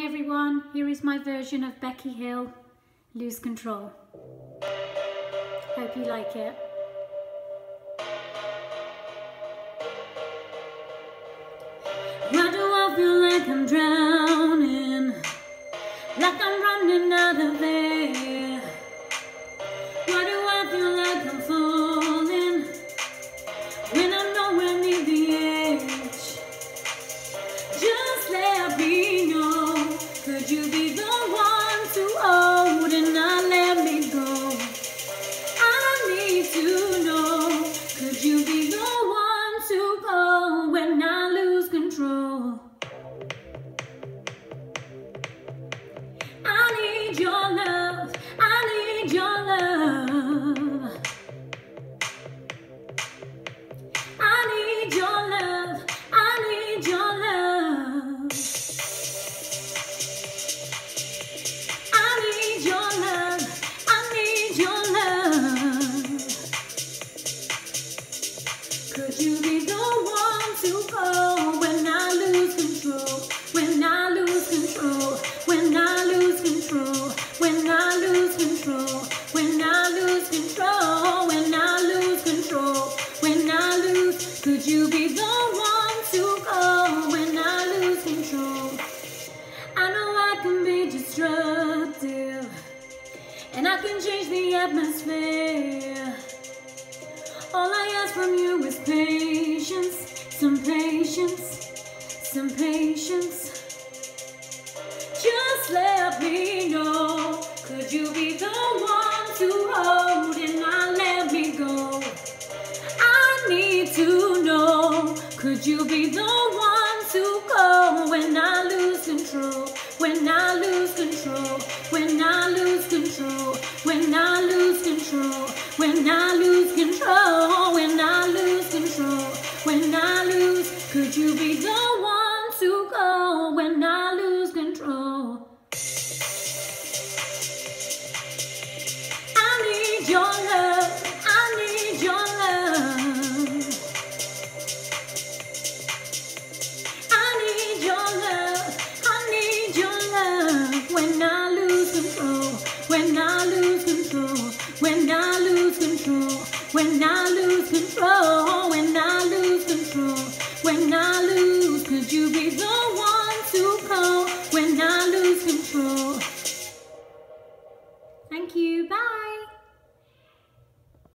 everyone, here is my version of Becky Hill, Lose Control. Hope you like it. Why do I feel like I'm drowning, like I'm running out of air? Why do I feel like I'm falling when I'm nowhere near the edge? Just let me know, could you be the one to hold and not let me go? I need to know, could you be the one to go when I lose control? I need your love, I need your love. I need your love, I need your love. I need your love, I need your love. Could you be the one to go when I lose control? When I lose control, when I lose control, when I lose control, when I lose control, when I lose control, when I lose, could you be the one to go when I lose control? I know I can be destructive, and I can change the atmosphere. All I ask from you is patience, some patience, some patience. Just let me know, could you be the one to hold and not let me go? I need to know, could you be the one to go when I lose control? When I lose control, when I lose control, when I lose control, when I lose control, when I lose control, when I lose, could you be the one to go when I lose control? I need your love, I need your love. I need your love, I need your love. When I lose control, when I lose control, when I lose control, when I lose